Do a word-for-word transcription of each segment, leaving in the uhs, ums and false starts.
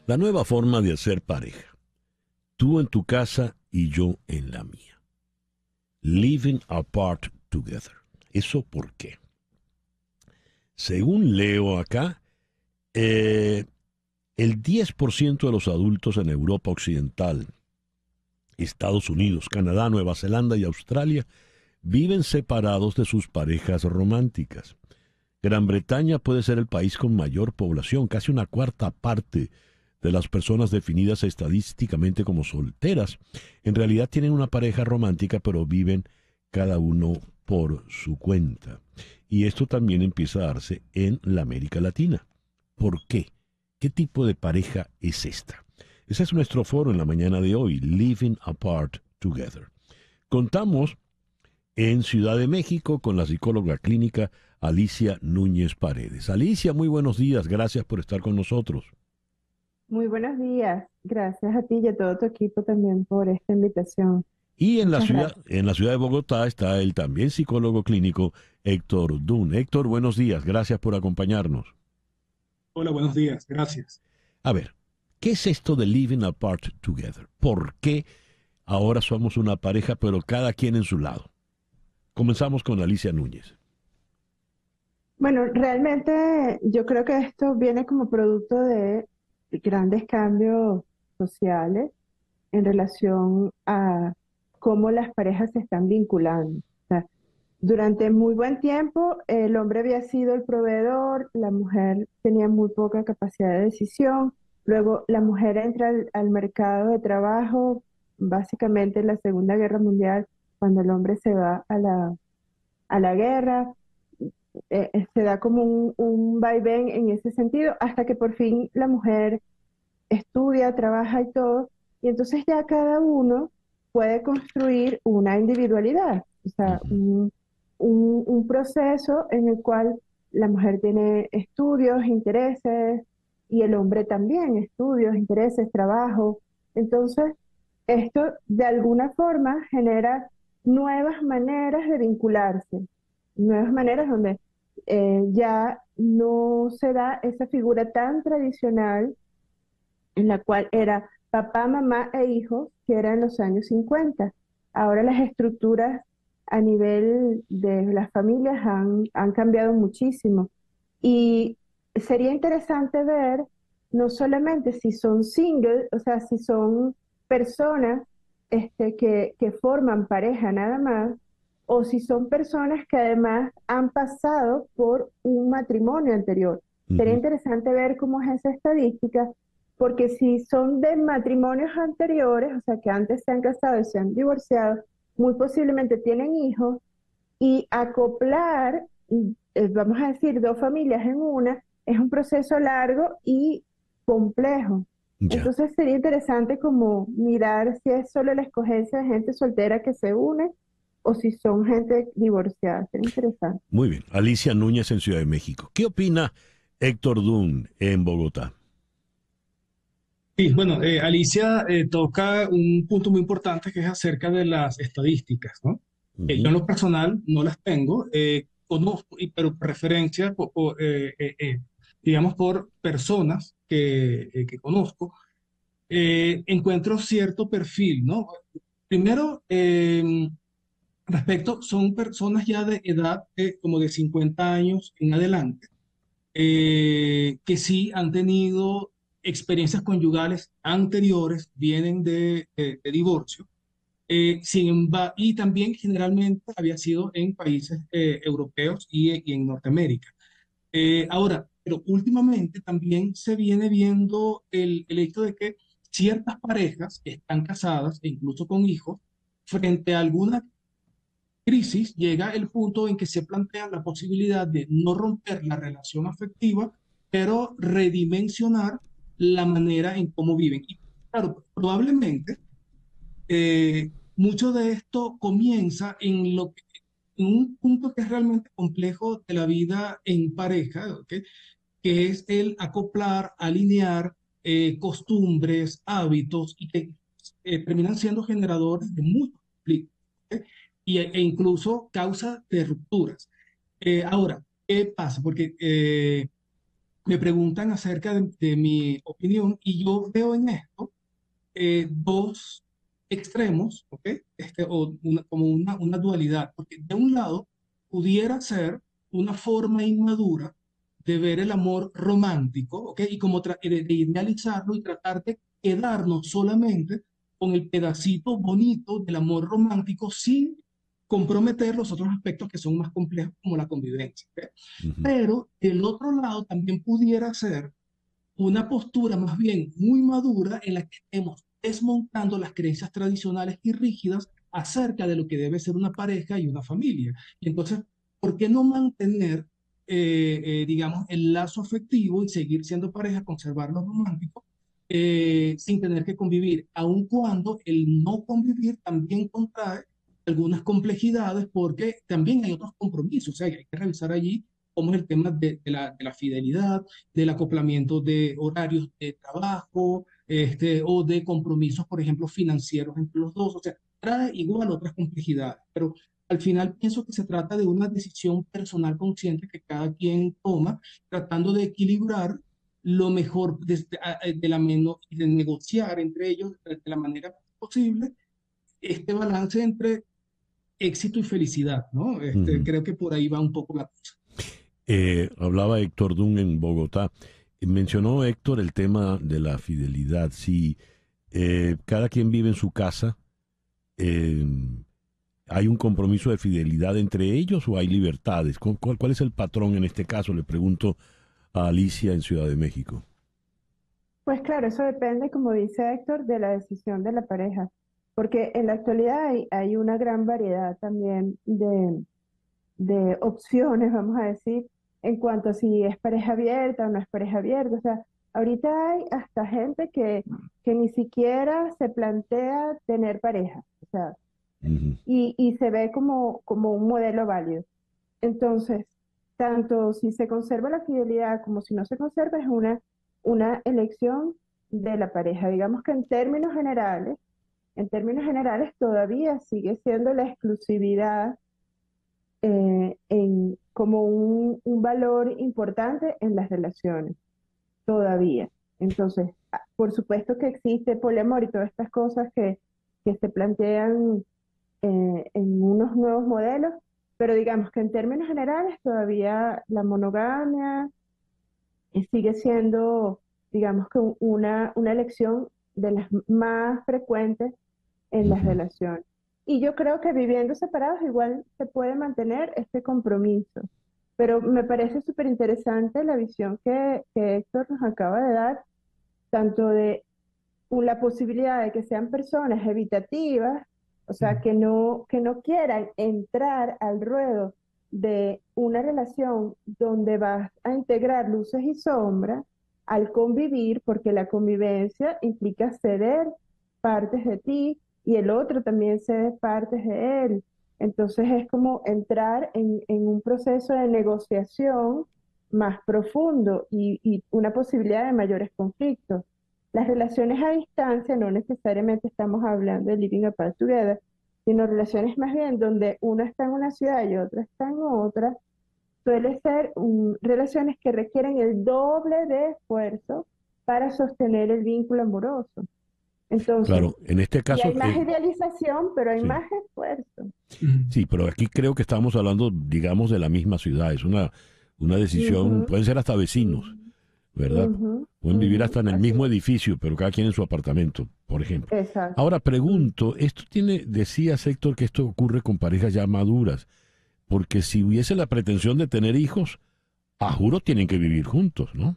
La nueva forma de hacer pareja. Tú en tu casa y yo en la mía. Living apart together. ¿Eso por qué? Según leo acá, eh, el diez por ciento de los adultos en Europa Occidental, Estados Unidos, Canadá, Nueva Zelanda y Australia viven separados de sus parejas románticas. Gran Bretaña puede ser el país con mayor población, casi una cuarta parte de las personas definidas estadísticamente como solteras, en realidad tienen una pareja romántica, pero viven cada uno por su cuenta. Y esto también empieza a darse en la América Latina. ¿Por qué? ¿Qué tipo de pareja es esta? Ese es nuestro foro en la mañana de hoy, Living Apart Together. Contamos en Ciudad de México con la psicóloga clínica Alicia Núñez Paredes. Alicia, muy buenos días, gracias por estar con nosotros. Muy buenos días. Gracias a ti y a todo tu equipo también por esta invitación. Y en la Muchas ciudad, gracias. en la ciudad de Bogotá está el también psicólogo clínico Héctor Dunn. Héctor, buenos días, gracias por acompañarnos. Hola, buenos días, gracias. A ver, ¿qué es esto de living apart together? ¿Por qué ahora somos una pareja pero cada quien en su lado? Comenzamos con Alicia Núñez. Bueno, realmente yo creo que esto viene como producto de grandes cambios sociales en relación a cómo las parejas se están vinculando. O sea, durante muy buen tiempo el hombre había sido el proveedor, la mujer tenía muy poca capacidad de decisión. Luego la mujer entra al, al mercado de trabajo, básicamente en la Segunda Guerra Mundial, cuando el hombre se va a la, a la guerra. Eh, eh, se da como un, un vaivén en ese sentido, hasta que por fin la mujer estudia, trabaja y todo, y entonces ya cada uno puede construir una individualidad, o sea, Ujú. un, un, un proceso en el cual la mujer tiene estudios, intereses, y el hombre también, estudios, intereses, trabajo. Entonces, esto de alguna forma genera nuevas maneras de vincularse, nuevas maneras donde eh, ya no se da esa figura tan tradicional en la cual era papá, mamá e hijos, que era en los años cincuenta. Ahora las estructuras a nivel de las familias han, han cambiado muchísimo. Y sería interesante ver no solamente si son single, o sea, si son personas este, que, que forman pareja nada más, o si son personas que además han pasado por un matrimonio anterior. Sería Ujú. interesante ver cómo es esa estadística, porque si son de matrimonios anteriores, o sea, que antes se han casado y se han divorciado, muy posiblemente tienen hijos, y acoplar, eh, vamos a decir, dos familias en una, es un proceso largo y complejo. Ya, Entonces sería interesante como mirar si es solo la escogencia de gente soltera que se une o si son gente divorciada. Sería interesante. muy bien. Alicia Núñez en Ciudad de México. ¿Qué opina Héctor Dunn en Bogotá? Sí, bueno, eh, Alicia eh, toca un punto muy importante que es acerca de las estadísticas, ¿no? Eh, yo Ujú. en lo personal no las tengo, eh, conozco, y- pero por referencia, po- po- eh, eh, eh, digamos, por personas que, eh, que conozco, eh, encuentro cierto perfil, ¿no? Primero, eh, respecto, son personas ya de edad eh, como de cincuenta años en adelante eh, que sí han tenido experiencias conyugales anteriores, vienen de, de- de divorcio, eh, sin emba- y también generalmente había sido en países eh, europeos y, y en Norteamérica. Eh, ahora, pero últimamente también se viene viendo el, el hecho de que ciertas parejas que están casadas e incluso con hijos, frente a alguna crisis, llega el punto en que se plantea la posibilidad de no romper la relación afectiva, pero redimensionar la manera en cómo viven. Y claro, probablemente eh, mucho de esto comienza en, lo que, en un punto que es realmente complejo de la vida en pareja, ¿ok? Que es el acoplar, alinear eh, costumbres, hábitos y que eh, terminan siendo generadores de muchos conflictos, ¿ok? Y, e incluso causa de rupturas. Eh, ahora, ¿qué pasa? Porque eh, me preguntan acerca de, de mi opinión y yo veo en esto eh, dos extremos, ¿ok? Este, o una, como una, una dualidad, porque de un lado pudiera ser una forma inmadura de ver el amor romántico, ¿ok? Y como tra- de, de idealizarlo y tratar de quedarnos solamente con el pedacito bonito del amor romántico sin comprometer los otros aspectos que son más complejos como la convivencia, ¿ok? Ujú. Pero el otro lado también pudiera ser una postura más bien muy madura en la que estemos desmontando las creencias tradicionales y rígidas acerca de lo que debe ser una pareja y una familia. Y entonces, ¿por qué no mantener, eh, eh, digamos, el lazo afectivo y seguir siendo pareja, conservar lo romántico, eh, sin tener que convivir, aun cuando el no convivir también contrae algunas complejidades porque también hay otros compromisos, o sea, hay que revisar allí cómo es el tema de, de la, de la fidelidad, del acoplamiento de horarios de trabajo, este, o de compromisos, por ejemplo, financieros entre los dos. O sea, trae igual otras complejidades, pero al final pienso que se trata de una decisión personal consciente que cada quien toma, tratando de equilibrar lo mejor desde, a- a- de la menos y de negociar entre ellos de, de la manera posible este balance entre éxito y felicidad, ¿no? Este, Ujú. creo que por ahí va un poco la cosa. Eh, hablaba Héctor Dun en Bogotá. Eh, Mencionó Héctor el tema de la fidelidad. Si eh, cada quien vive en su casa, eh, ¿hay un compromiso de fidelidad entre ellos o hay libertades? ¿Cuál, cuál- cuál es el patrón en este caso? Le pregunto a Alicia en Ciudad de México. Pues claro, eso depende, como dice Héctor, de la decisión de la pareja, porque en la actualidad hay, hay una gran variedad también de, de opciones, vamos a decir, en cuanto a si es pareja abierta o no es pareja abierta. O sea, ahorita hay hasta gente que, que ni siquiera se plantea tener pareja, o sea, Ujú. y, y se ve como, como un modelo válido. Entonces, tanto si se conserva la fidelidad como si no se conserva, es una, una elección de la pareja. Digamos que en términos generales, en términos generales todavía sigue siendo la exclusividad eh, en, como un, un valor importante en las relaciones, todavía. Entonces, ah, por supuesto que existe poliamor y todas estas cosas que, que se plantean eh, en unos nuevos modelos, pero digamos que en términos generales todavía la monogamia eh, sigue siendo, digamos que un- una, una elección de las más frecuentes en las Ujú. relaciones. Y yo creo que viviendo separados igual se puede mantener este compromiso. Pero me parece súper interesante la visión que, que Héctor nos acaba de dar, tanto de u- la posibilidad de que sean personas evitativas, o sea, que no, que no quieran entrar al ruedo de una relación donde vas a integrar luces y sombras al convivir, porque la convivencia implica ceder partes de ti y el otro también cede partes de él. Entonces es como entrar en, en un proceso de negociación más profundo y, y una posibilidad de mayores conflictos. Las relaciones a distancia no necesariamente estamos hablando de living apart together, sino relaciones más bien donde uno está en una ciudad y otro está en otra. Suele ser um, relaciones que requieren el doble de esfuerzo para sostener el vínculo amoroso. Entonces, Claro, en este sí caso, hay más eh, idealización, pero hay sí, más esfuerzo. Mm. sí, pero aquí creo que estamos hablando, digamos, de la misma ciudad. Es una, una decisión, Ujú, pueden ser hasta vecinos, ¿verdad? ujú, Pueden vivir ujú, hasta en el así mismo es. edificio, pero cada quien en su apartamento, por ejemplo. Exacto. Ahora Mm. pregunto, esto tiene, decía Héctor que esto ocurre con parejas ya maduras, porque si hubiese la pretensión de tener hijos, a juro tienen que vivir juntos, ¿no?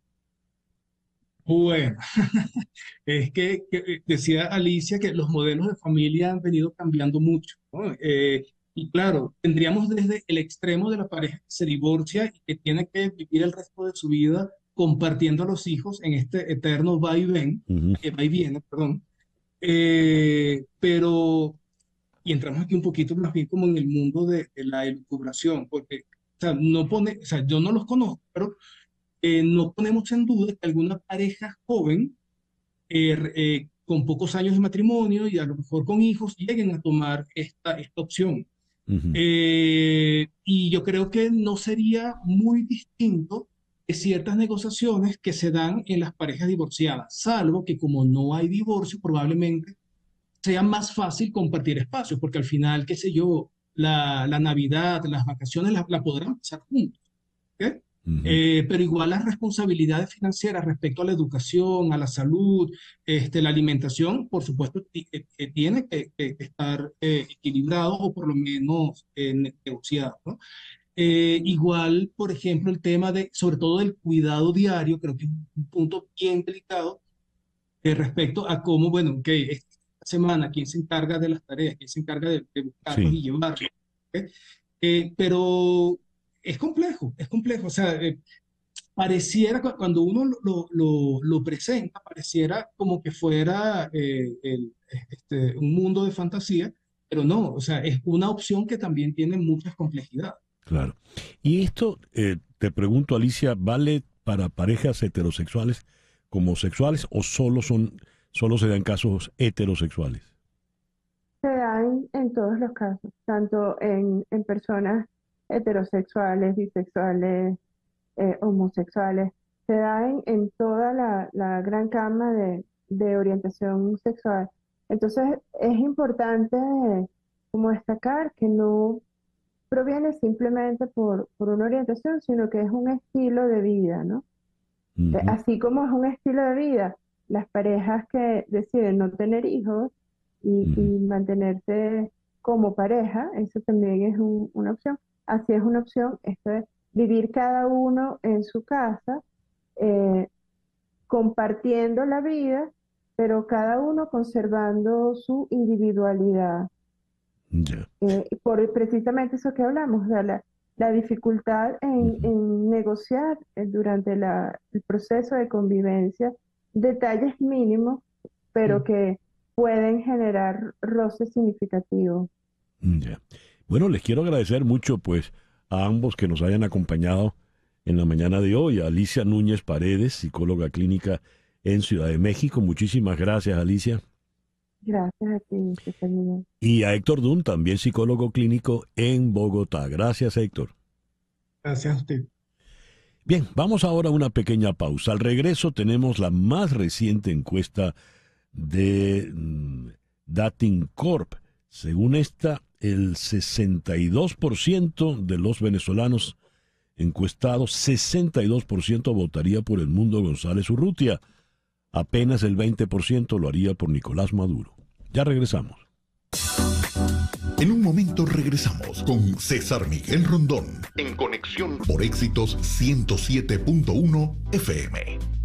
Bueno, es que, que, eh, decía Alicia que los modelos de familia han venido cambiando mucho, ¿no? Eh, y claro, tendríamos desde el extremo de la pareja que se divorcia y que tiene que vivir el resto de su vida compartiendo a los hijos en este eterno va y ven, Ujú. eh, va y viene, perdón. Eh, pero, y entramos aquí un poquito más bien como en el mundo de, de la elucubración, porque, o sea, no pone, o sea, yo no los conozco, pero eh, no ponemos en duda que alguna pareja joven eh, eh, con pocos años de matrimonio y a lo mejor con hijos lleguen a tomar esta, esta opción. Ujú. Eh, y yo creo que no sería muy distinto de ciertas negociaciones que se dan en las parejas divorciadas, salvo que como no hay divorcio, probablemente sea más fácil compartir espacios, porque al final, qué sé yo, la, la Navidad, las vacaciones la, la podrán pasar juntos. ¿Okay? Uh-huh. Eh, pero igual las responsabilidades financieras respecto a la educación, a la salud, este, la alimentación, por supuesto, eh, tiene que, que estar eh, equilibrado o por lo menos eh, negociado, ¿no? Eh, igual, por ejemplo, el tema de, sobre todo del cuidado diario, creo que es un punto bien delicado eh, respecto a cómo, bueno, ok, esta semana, quién se encarga de las tareas, quién se encarga de, de buscarlos sí. y llevarlos. ¿Okay? Eh, pero es complejo, es complejo. O sea, eh, pareciera, cuando uno lo, lo, lo presenta, pareciera como que fuera eh, el, este, un mundo de fantasía, pero no, o sea, es una opción que también tiene muchas complejidades. Claro. Y esto, eh, te pregunto, Alicia, ¿vale para parejas heterosexuales como homosexuales o solo, son, solo se dan casos heterosexuales? Se dan en todos los casos, tanto en, en personas heterosexuales, bisexuales, eh, homosexuales. Se dan en toda la, la gran gama de, de orientación sexual. Entonces, es importante eh, como destacar que no proviene simplemente por, por una orientación, sino que es un estilo de vida, ¿no? Uh-huh. Así como es un estilo de vida, las parejas que deciden no tener hijos y, uh-huh. y mantenerse como pareja, eso también es un, una opción. Así es una opción, esto es vivir cada uno en su casa, eh, compartiendo la vida, pero cada uno conservando su individualidad. Yeah. Eh, por precisamente eso que hablamos, o sea, la, la dificultad en, uh-huh. en negociar eh, durante la, el proceso de convivencia detalles mínimos, pero uh-huh. que pueden generar roces significativos. Yeah. Bueno, les quiero agradecer mucho pues a ambos que nos hayan acompañado en la mañana de hoy. A Alicia Núñez Paredes, psicóloga clínica en Ciudad de México. Muchísimas gracias, Alicia. Gracias a ti, Estefanía. Y a Héctor Dunn, también psicólogo clínico en Bogotá. Gracias, Héctor. Gracias a usted. Bien, vamos ahora a una pequeña pausa. Al regreso tenemos la más reciente encuesta de mm, Dating Corp. Según esta, el sesenta y dos por ciento de los venezolanos encuestados, sesenta y dos por ciento votaría por Edmundo González Urrutia. Apenas el veinte por ciento lo haría por Nicolás Maduro. Ya regresamos. En un momento regresamos con César Miguel Rondón en Conexión por Éxitos ciento siete punto uno F M.